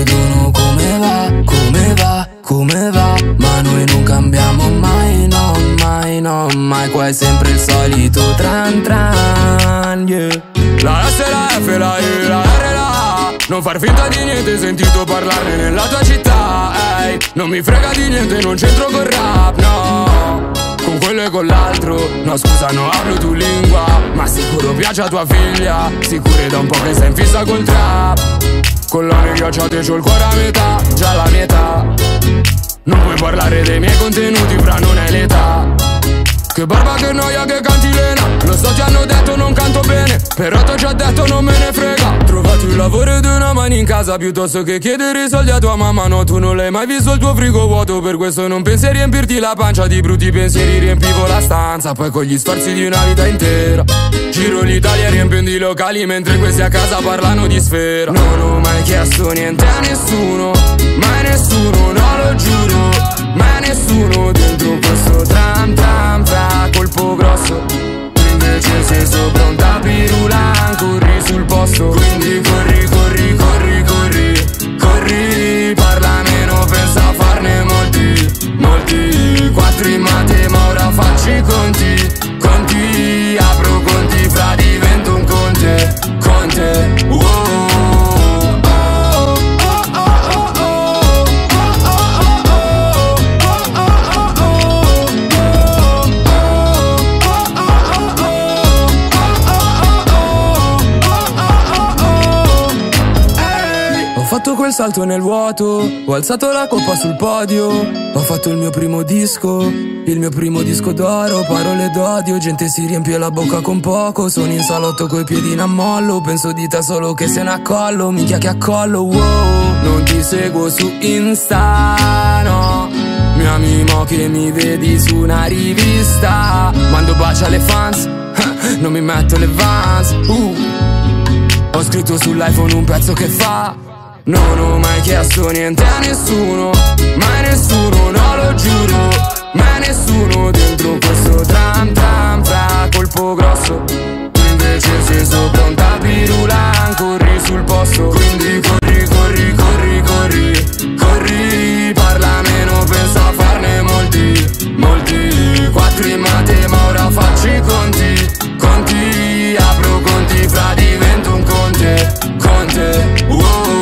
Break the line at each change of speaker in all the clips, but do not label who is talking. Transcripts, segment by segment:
chiedono come va, ma noi non cambiamo mai, no, mai, no, mai. Qua è sempre il solito tran tran, yeah. La S, la F, la E, la R, la A. Non far finta di niente, sentito parlarne nella tua città, ehi. Non mi frega di niente, non c'entro col rap, no. Con quello e con l'altro, no scusa, no hablo tu lingua, ma sicuro piace a tua figlia. Sicuro da un po' che sei in fissa col trap. Con la neghiacciate c'ho il cuore a metà, già la mia età. Non puoi parlare dei miei contenuti, fra non è l'età. Che barba, che noia, che cantilena. Lo so ti hanno detto non canto bene, però t'ho già detto non me ne frega. Trovati un lavoro ed una mano in casa piuttosto che chiedere i soldi a tua mamma. No, tu non l'hai mai visto il tuo frigo vuoto, per questo non pensi a riempirti la pancia. Di brutti pensieri riempivo la stanza, poi con gli sforzi di una vita intera giro l'Italia riempiendo i locali, mentre questi a casa parlano di sfera. Non ho mai chiesto niente a nessuno, mai nessuno, no lo giuro, mai nessuno dentro questo tram tram fra colpo grosso. Invece sei sopra un tapirulan, corri sul posto. Quindi corri, corri, corri, corri, corri. Parla meno, pensa a farne molti, molti. 4 in mate, ma ora faccio i conti, conti. Apro conti, fra divento un conte, conte. Ho fatto quel salto nel vuoto, ho alzato la coppa sul podio, ho fatto il mio primo disco d'oro, parole d'odio, gente si riempie la bocca con poco, sono in salotto coi piedi in ammollo, penso di te solo che se ne accollo, minchia che accollo, wow. Non ti seguo su Insta, no, mi ami mo che mi vedi su una rivista, mando baci alle fans, non mi metto le Vans, ho scritto sull'iPhone un pezzo che fa. Non ho mai chiesto niente a nessuno, mai nessuno, no lo giuro, mai nessuno dentro questo tram tram fra colpo grosso. Invece sei sopra un tapirulan, corri sul posto. Quindi corri, corri, corri, corri, corri. Parla meno, pensa a farne molti, molti. 4 in mate, ma ora faccio i conti, conti. Apro conti, fra divento un conte, conte, wow.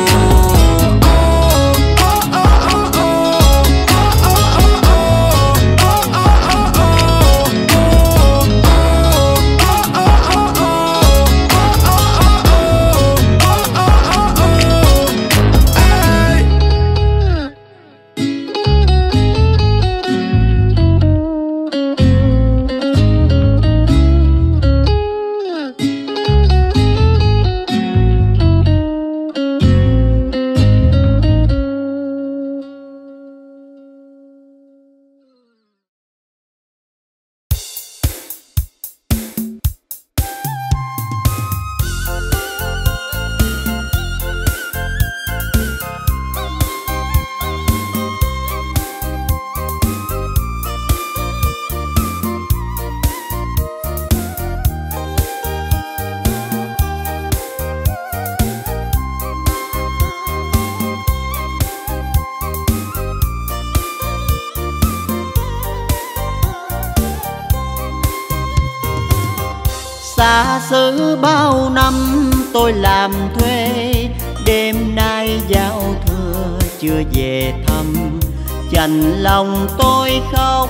Xa xứ bao năm tôi làm thuê, đêm nay giao thừa chưa về thăm. Chạnh lòng tôi khóc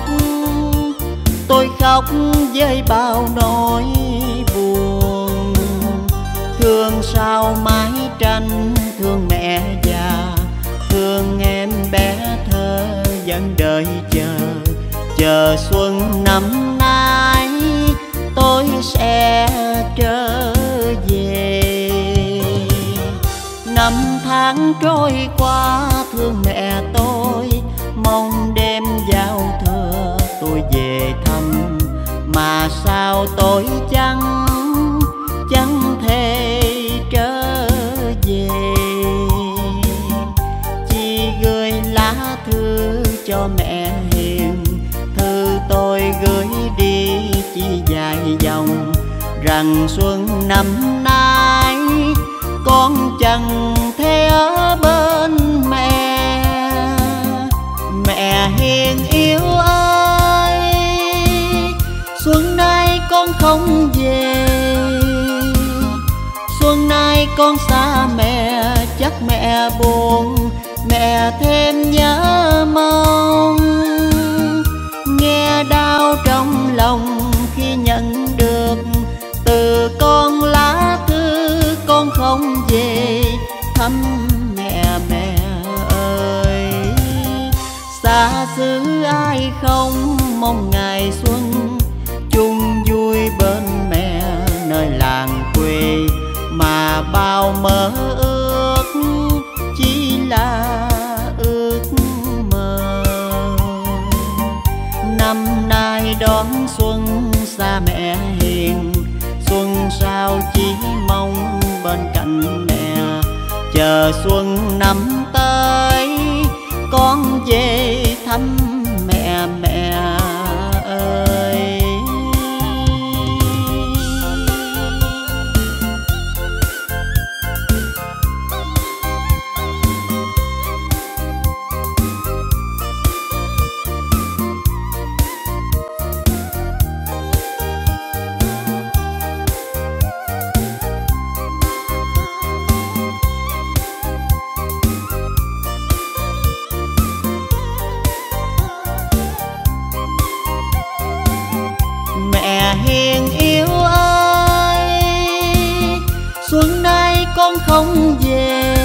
với bao nỗi buồn. Thương sao mái tranh, thương mẹ già, thương em bé thơ vẫn đợi chờ xuân năm nay tôi sẽ trở về. Năm tháng trôi qua thương mẹ tôi, mong đêm giao thừa tôi về thăm. Mà sao tôi chẳng thể trở về. Chỉ gửi lá thư cho mẹ hiền, thư tôi gửi đi chỉ vài dòng, rằng xuân năm nay con chẳng thể ở bên mẹ buồn, mẹ thêm nhớ mong. Nghe đau trong lòng khi nhận được từ con lá thư con không về thăm mẹ. Mẹ ơi, xa xứ ai không mong ngày xuân chung vui bên mẹ nơi làng quê, mà bao mơ ước chỉ là ước mơ. Năm nay đón xuân xa mẹ hiền, xuân sao chỉ mong bên cạnh mẹ. Chờ xuân năm tới con về thăm mẹ. Mẹ ơi, hiền yêu ơi, xuân nay con không về.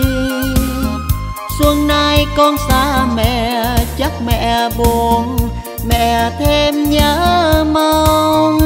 Xuân nay con xa mẹ chắc mẹ buồn, mẹ thêm nhớ mong.